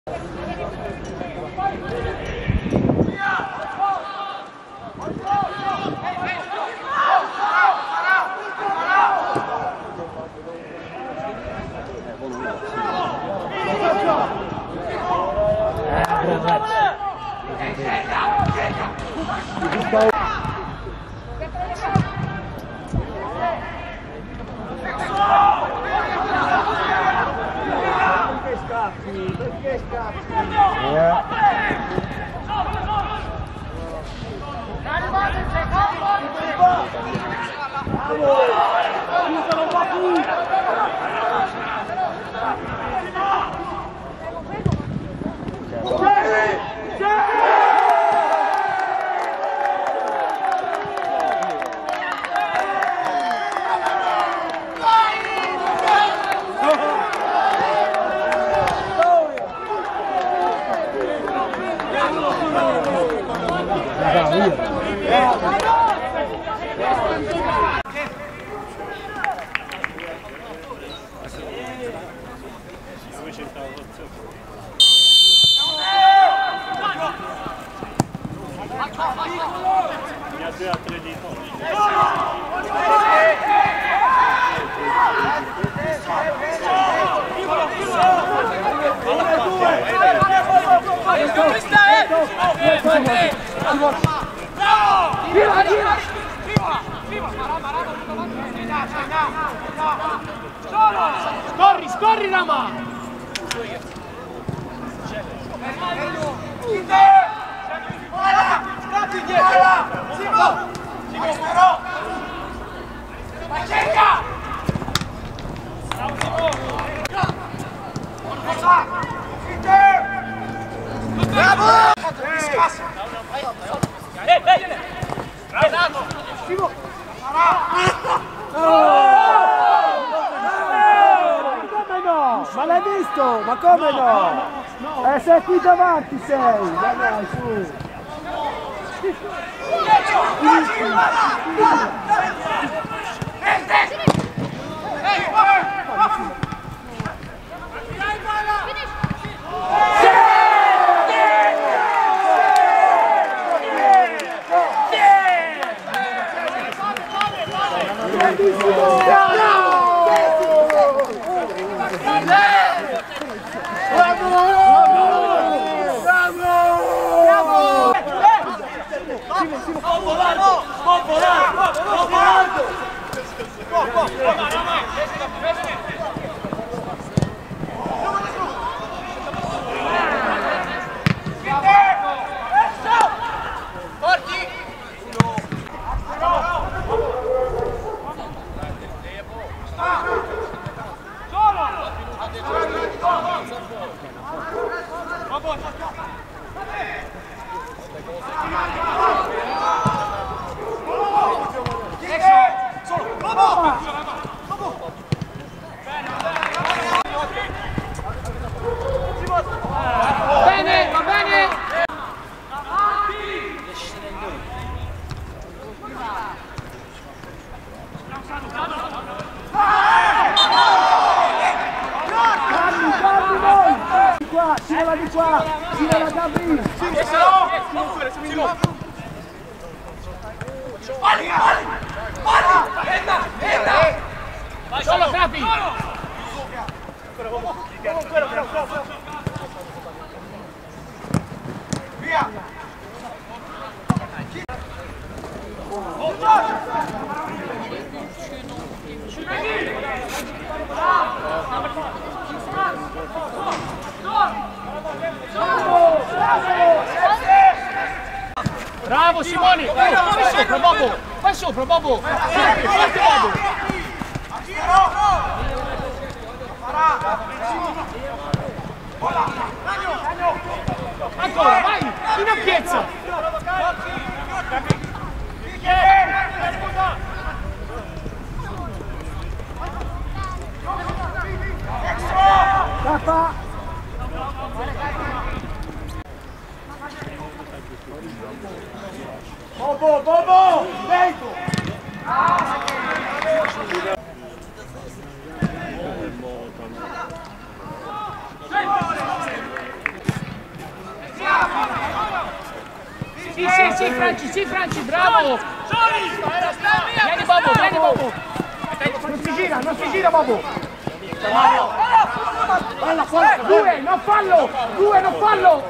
Perché scappi? Corri, scorri Rama! Scappi dietro! Simo! Ma cerca! Bravo! Simo! Ma l'hai visto? Ma come no? Sei qui davanti, sei! Dai, su! Bene, va bene! Qua, tirala di qua! Tirala da lì! Solo Capi! Via! Bravo Simoni! Vai sopra Bobo! Forte Bobo! Ancora, vai! In ampiezza! Scappa! Bobo! Dentro! Sì, Franci, bravo! Vieni Bobo! Non si gira Bobo! Due, non fallo!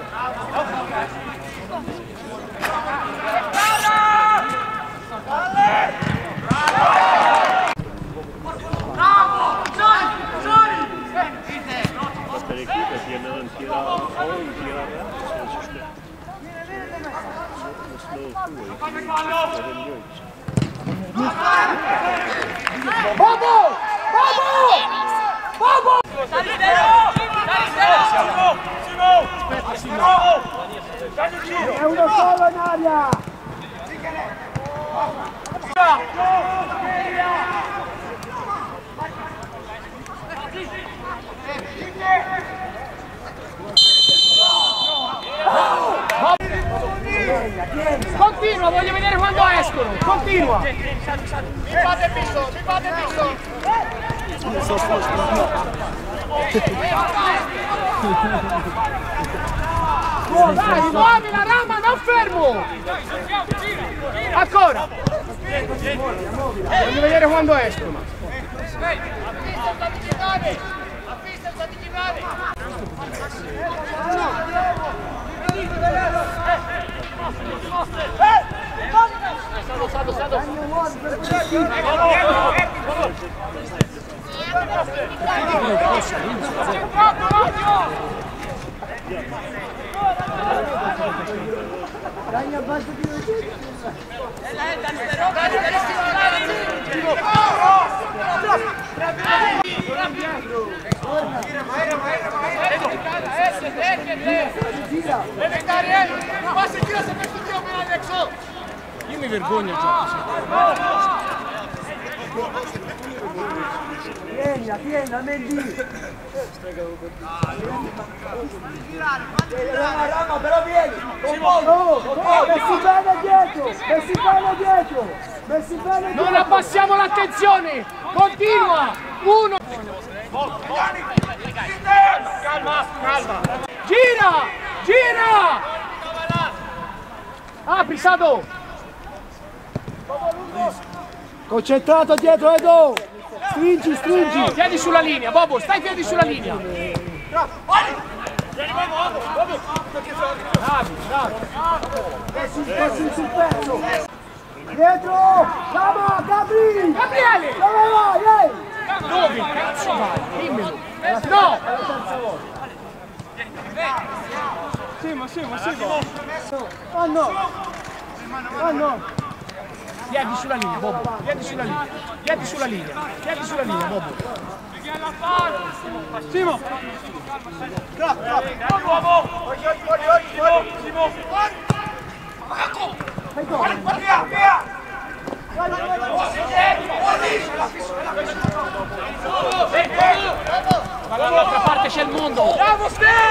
Bobo! È uno solo in aria! Continua, voglio vedere quando escono! Continua! Mi fate pisto! Dai, muovi la rama, non fermo! Ancora! Voglio vedere quando escono! Sado! Dai, abbassa di noi! Io mi vergogno già. Tieni, Mendy! Rama, però vieni! Messi bene dietro! Non abbassiamo l'attenzione! Continua! Uno! Calma! Gira! Apri, Sado! Concentrato dietro, Edo! Stringi! Piedi sulla linea, Bobo, stai piedi sulla linea! Bravi! Messi sul pezzo! Dietro! Rama, Gabri! Gabriele! Dove vai? Dove cazzo vai? Dimmelo! No! Oh no! Piedi sulla linea, Bobo! Piedi sulla linea, Bobo! Simo! Ma dall'altra parte c'è il mondo! Bravo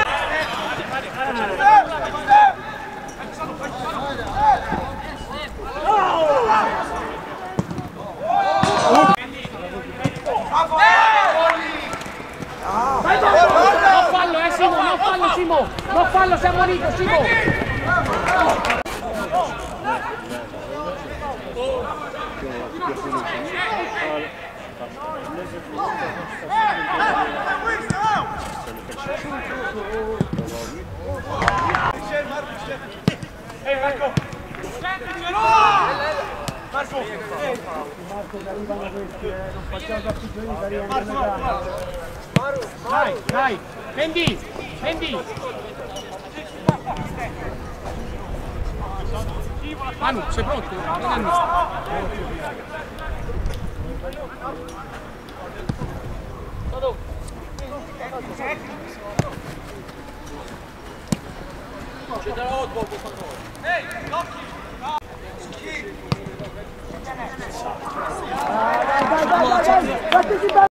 Simo! Non fallo, siamo uniti, Simo! Marco che arrivano questi, non facciamo troppi giorni che arrivano. Dai! Mendy! Manu, sei pronto? C'è da otto, ehi, Dai!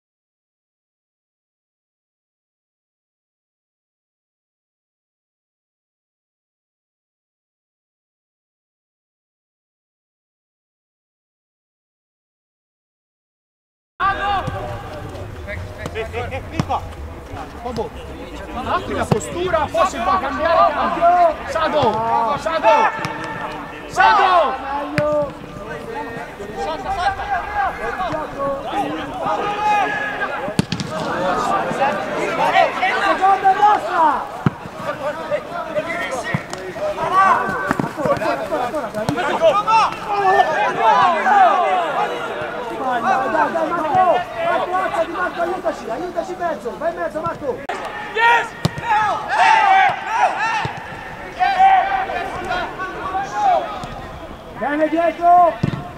Bobo, un attimo la postura, poi si può cambiare cambio. Sado! Sando! Meglio! Salta, salta! Seconda nostra! Dai, Marco! Marco, aiutaci in mezzo! Vai in mezzo, Marco! Yes! Bene dietro!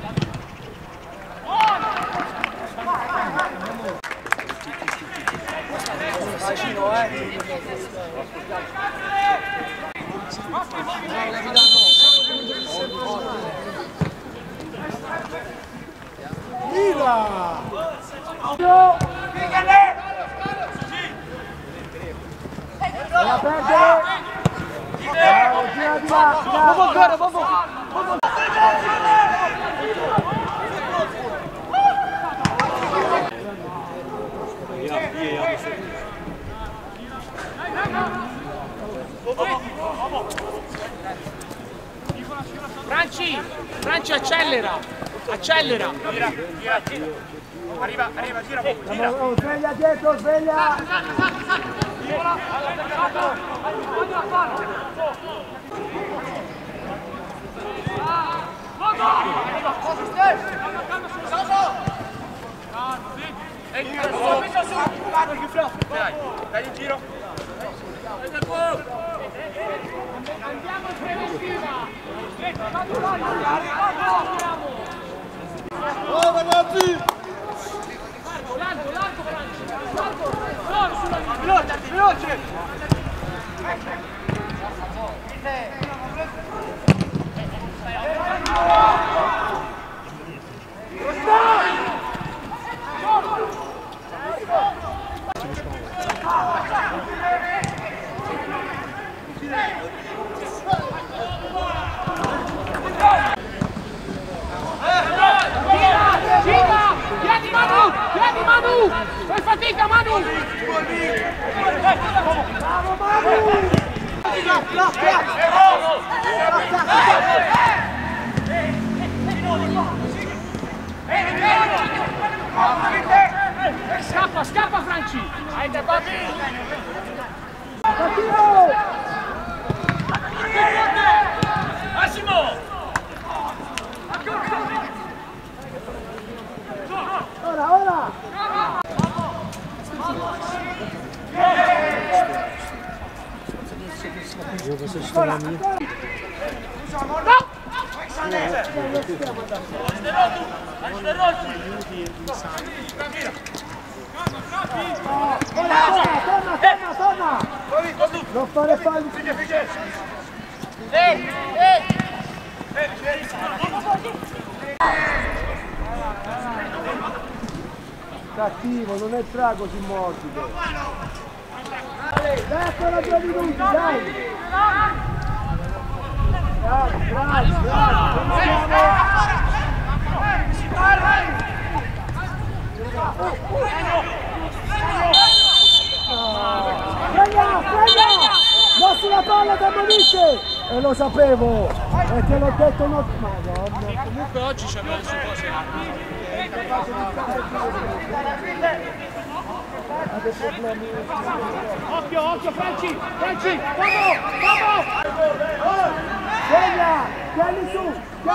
Mira! La perde! Gira di là! Vamos, cara, vamos! Franci accelera! Accelera! Gira! Arriva, gira! Oh, sveglia dietro, sveglia! Dai in giro! Andiamo in preventiva! Oh ragazzi! Largo, Franci! Veloce! Vieni Manu! Fai fatica Manu! Bravo Manu! Scappa Franci! Mattino! Massimo! Ora! Torna! Non fare falli! Cattivo, non è tra così morbido! Dai ancora 2 minuti, dai! Sveglia! Non sulla palla, ti ammonisce! E lo sapevo! E te l'ho detto no! Madonna! Comunque oggi ci abbiamo su cose. Occhio Franci! Vamos! Sveglia! Tieni su!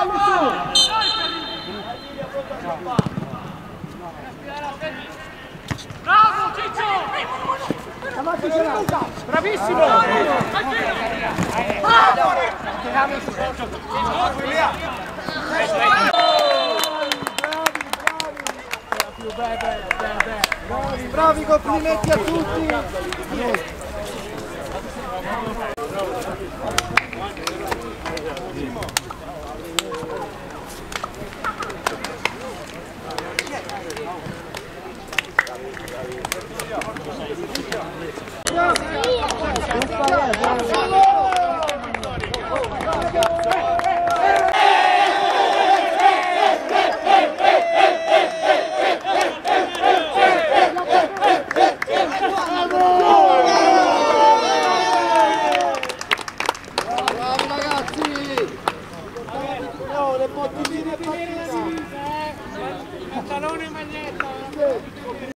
Bravo Ciccio! Avanti c'è Luca! Bravissimo! Bravi, complimenti a tutti! le bottigline e Pantalone e maglietta.